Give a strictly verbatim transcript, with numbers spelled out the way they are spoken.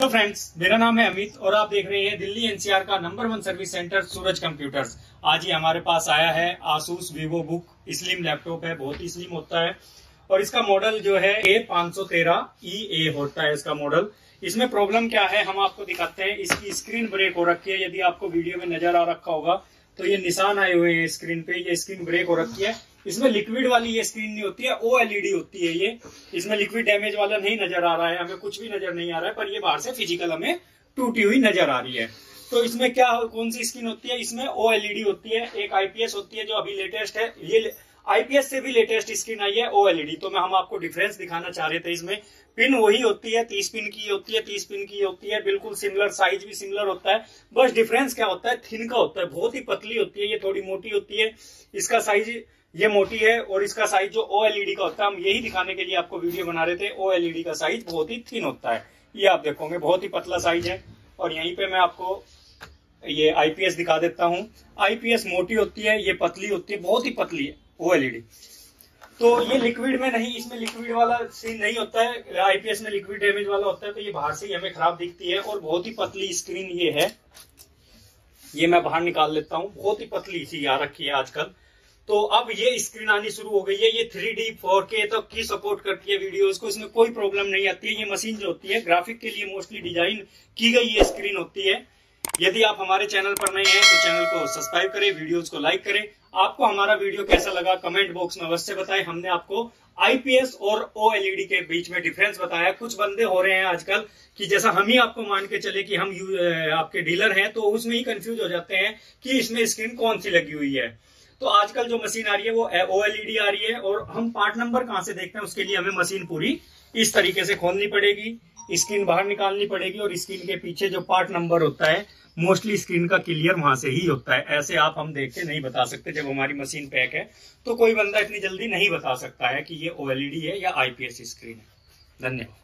तो फ्रेंड्स, मेरा नाम है अमित और आप देख रहे हैं दिल्ली एनसीआर का number one service centre Suraj computers. आज ही हमारे पास आया है Asus Vivobook slim laptop है, बहुत ही स्लिम होता है और इसका मॉडल जो है ए पाँच सौ तेरह ई ए होता है इसका मॉडल। इसमें प्रॉब्लम क्या है हम आपको दिखाते हैं। इसकी स्क्रीन ब्रेक हो रखी है, यदि आपको वीडियो में नजर आ रखा होगा तो ये निशान आए हुए हैं स्क्रीन पे, ये स्क्रीन ब्रेक हो रखी है। इसमें लिक्विड वाली ये स्क्रीन नहीं होती है, ओ एल ई डी होती है ये। इसमें लिक्विड डैमेज वाला नहीं नजर आ रहा है, हमें कुछ भी नजर नहीं आ रहा है, पर ये बाहर से फिजिकल हमें टूटी हुई नजर आ रही है। तो इसमें क्या कौन सी स्क्रीन होती है, इसमें ओ एल ई डी होती है, एक आई पी एस होती है जो अभी लेटेस्ट है। ये आई पी एस से भी लेटेस्ट स्क्रीन आई है ओ एल ई डी। तो मैं हम आपको डिफरेंस दिखाना चाह रहे थे। इसमें पिन वही होती है, तीस पिन की होती है, तीस पिन की होती है, बिल्कुल सिमिलर, साइज भी सिमिलर होता है। बस डिफरेंस क्या होता है, थिन का होता है, बहुत ही पतली होती है, ये थोड़ी मोटी होती है। इसका साइज ये मोटी है और इसका साइज जो ओ एल ई डी का होता है, हम यही दिखाने के लिए आपको वीडियो बना रहे थे। ओ एल ई डी का साइज बहुत ही थिन होता है, ये आप देखोगे बहुत ही पतला साइज है। और यहीं पे मैं आपको ये आई पी एस दिखा देता हूँ। आई पी एस मोटी होती है, ये पतली होती है, बहुत ही पतली है ओ एल ई डी। तो ये लिक्विड में नहीं, इसमें लिक्विड वाला सीन नहीं होता है, आई पी एस में लिक्विड डैमेज वाला होता है, तो ये बाहर से ही हमें खराब दिखती है। और बहुत ही पतली स्क्रीन ये है, ये मैं बाहर निकाल लेता हूँ, बहुत ही पतली सी आ रखी है आजकल। तो अब ये स्क्रीन आनी शुरू हो गई है, ये थ्री डी फोर के तक की सपोर्ट करती है वीडियोस को, इसमें कोई प्रॉब्लम नहीं आती है। ये मशीन जो होती है ग्राफिक के लिए मोस्टली डिजाइन की गई ये स्क्रीन होती है। यदि आप हमारे चैनल पर नए हैं तो चैनल को सब्सक्राइब करें, वीडियोस को लाइक करें। आपको हमारा वीडियो कैसा लगा कमेंट बॉक्स में अवश्य बताएं। हमने आपको आई पी एस और ओ एल ई डी के बीच में डिफरेंस बताया। कुछ बंदे हो रहे हैं आजकल कि जैसा हम ही आपको मान के चले कि हम यू, आपके डीलर हैं, तो उसमें ही कंफ्यूज हो जाते हैं कि इसमें स्क्रीन कौन सी लगी हुई है। तो आजकल जो मशीन आ रही है वो ओ एल ई डी आ रही है और हम पार्ट नंबर कहां से देखते हैं, उसके लिए हमें मशीन पूरी इस तरीके से खोलनी पड़ेगी, स्क्रीन बाहर निकालनी पड़ेगी और स्क्रीन के पीछे जो पार्ट नंबर होता है मोस्टली स्क्रीन का क्लियर वहां से ही होता है। ऐसे आप हम देख के नहीं बता सकते। जब हमारी मशीन पैक है तो कोई बंदा इतनी जल्दी नहीं बता सकता है कि ये ओ एल ई डी है या आई पी एस स्क्रीन है। धन्यवाद।